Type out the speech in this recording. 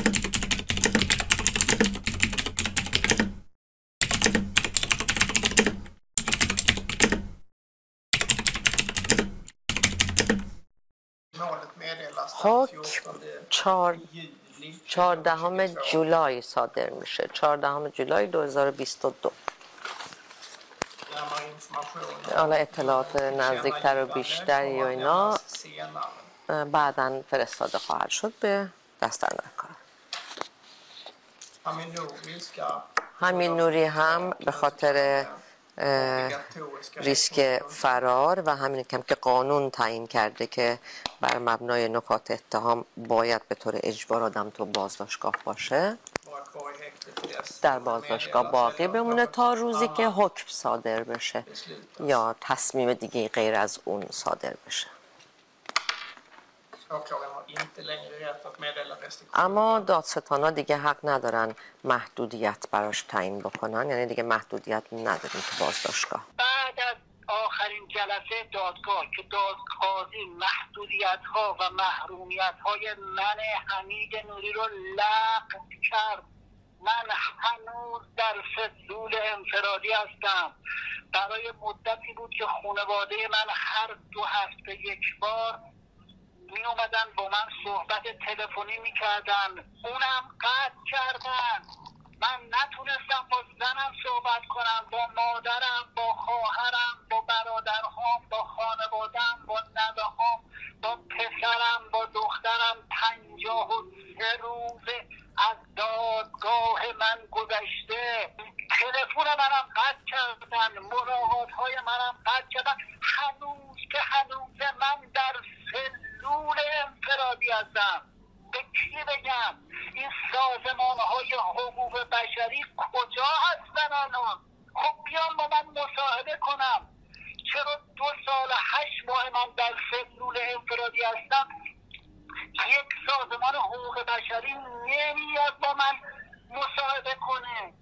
حکم 14 جولای صادر میشه، 14 جولای 2022. حالا اطلاعات نزدیکتر و بیشتری و اینا بعداً فرستاده خواهد شد به دستاندرکار. همین نوری هم به خاطر ریسک فرار و همین که قانون تعیین کرده که بر مبنای نکات اتهام باید به طور اجبار آدم تو بازداشتگاه باشه، در بازداشتگاه باقی بمونه تا روزی که حکم صادر بشه یا تصمیم دیگه غیر از اون صادر بشه. اما دادستانا دیگه حق ندارن محدودیت براش تعیین بکنن، یعنی دیگه محدودیت نداریم تو بازداشتگاه. بعد از آخرین جلسه دادگاه که قاضی محدودیت ها و محرومیت های من حمید نوری رو لغو کرد، من هنوز در سلول انفرادی هستم. برای مدتی بود که خانواده من هر 2 هفته یک بار می اومدن با من صحبت تلفنی می کردن، اونم قطع کردن. من نتونستم با زنم صحبت کنم، با مادرم، با خواهرم، با برادرهام، با خانوادم، با نوه‌هام، با پسرم، با دخترم. 53 روز از دادگاه من گذشته. تلفن منم قطع کردن، ملاقات های منم قطع کردن. هنوز که هنوز من در سلول انفرادی هستم. به کی بگم؟ این سازمان های حقوق بشری کجا هستن الان؟ خب بیان با من مصاحبه کنم. چرا 2 سال 8 ماه من در سلول انفرادی هستم؟ یک سازمان حقوق بشری نمیاد با من مصاحبه کنه.